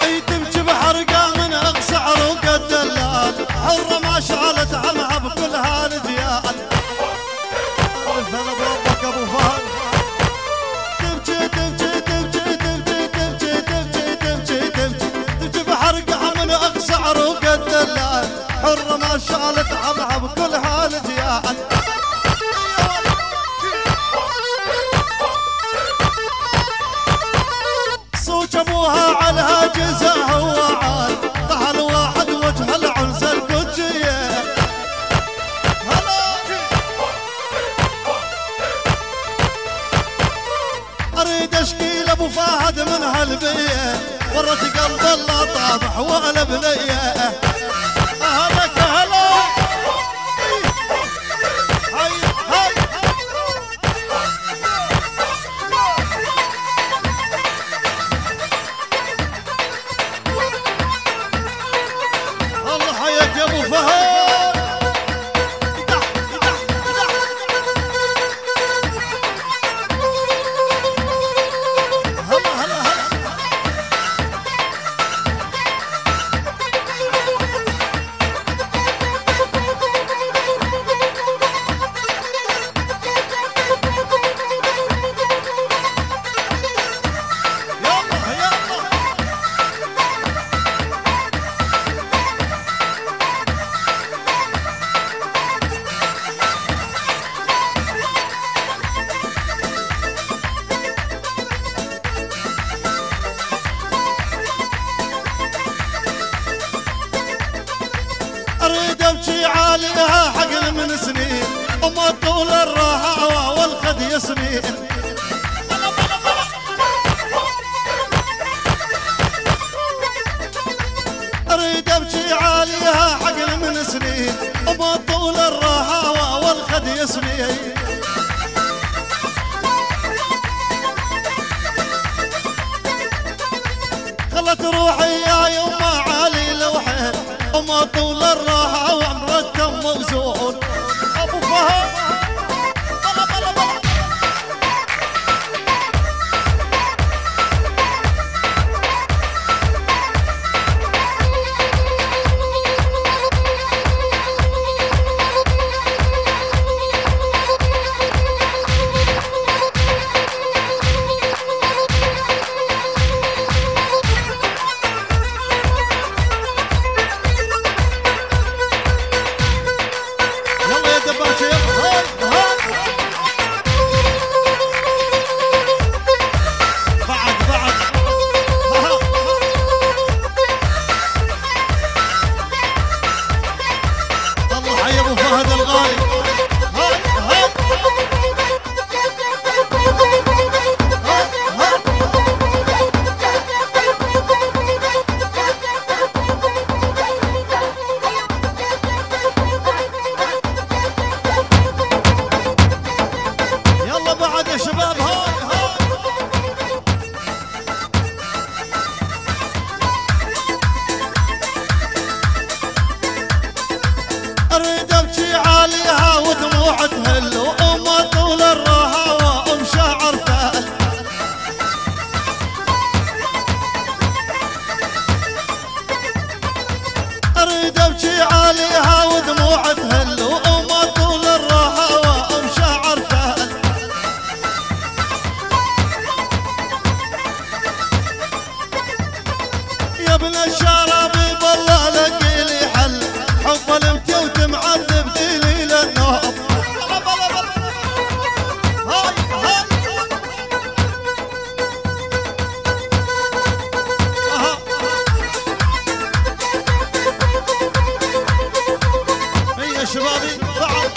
اي تبكي بحرقه من اقصى عروق الدلال، حره ما شالت عمها بكل هالجيال. الف انا بربك ابو فهد، تبكي تبكي تبكي تبكي تبكي تبكي تبكي تبكي تبكي بحرقه من اقصى عروق الدلال، حره ما شالت عمها بكل هالجيال. صوت ابوها على جزاها وعال، طحل واحد وجه العنز القدسيه. اريد اشكي لابو فهد من هالبيه، ورت قلب الله طابح وقلب ليه. اهلك هلا هاي هاي الله حياك يا ابو فهد. اريد ابكي عاليها حقل من سنين، وما طول الراحه والخد يسنين. اريد ابكي عاليها حقل من سنين، وما طول الراحه والخد يسنين. خلت روحي يا يما علي لوحين، وما طول الراحة ومرتب موزون. أبو فهد بلا بلا بلا اريد ابكي عاليها ودموع تهل، وما طول الراحه ومشاعر ثقل. اريد ابكي عاليها ودموع تهل، وما طول الراحه ومشاعر ثقل. يا ابن الشرابي بالله لقي لي حل، حب المتي وتمعذب دليل النوم. هاي هاي هيا شبابي بعد.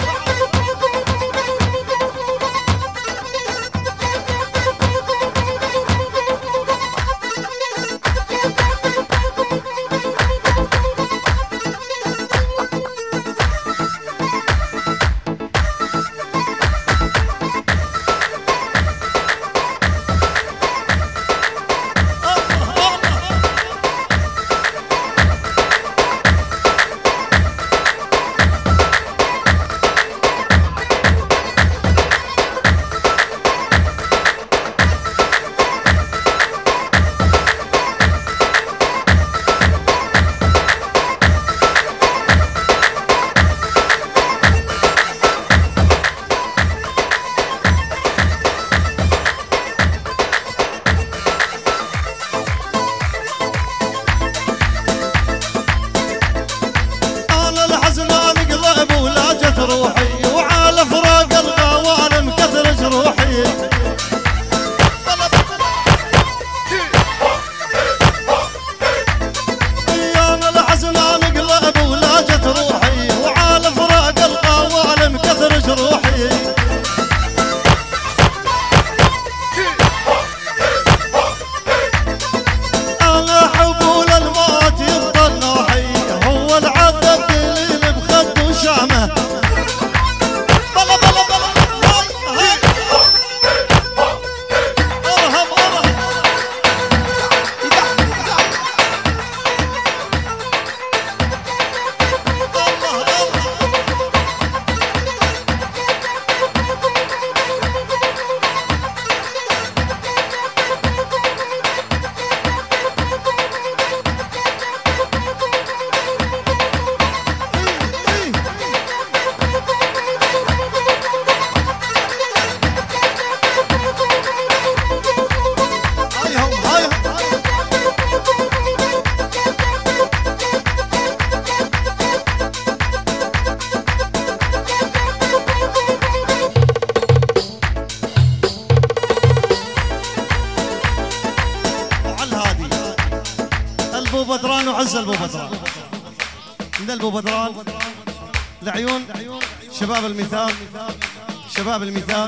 البو بدران وعز البو بدران. من البو بدران لعيون شباب الميثاق، شباب الميثاق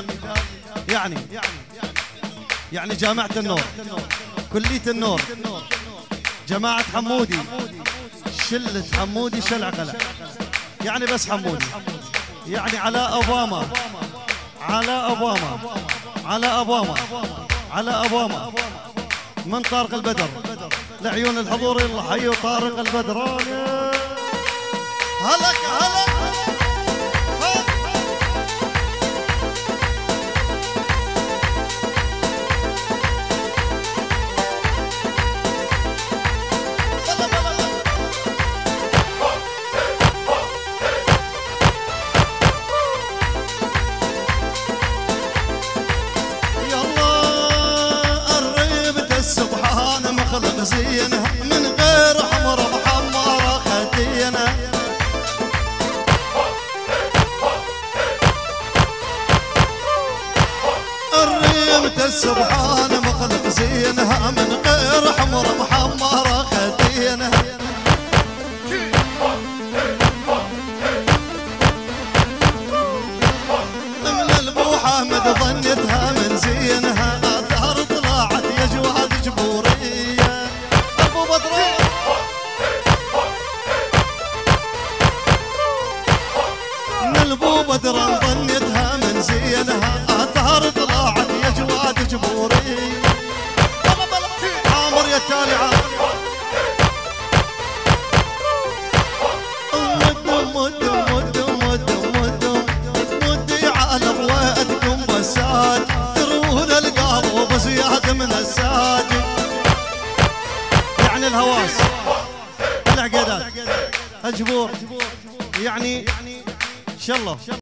يعني جامعة النور، كلية النور، جماعة حمودي، شلة حمودي شلع قلع، يعني بس حمودي، يعني علاء أوباما، علاء أوباما، علاء أوباما، علاء أوباما من طارق البدر لعيون الحضور. يلا حيوا طارق البدراني. هلك هلك مخلق زينه من غير حمر محمره خدينه. الريمة السبحان مخلق زينها من غير حمر محمره خدينه. من البو حامد ظنتها من زينها اثار طلعت يا جواد جبوري. من البو بدران ظنتها من زينها اثار طلعت يا جواد جبوري. عامر يا التالي مدي على بويتكم بساج ترون القلب زياده من الساج. يعني الهواس العقيدات الجبور يعني ان شاء الله.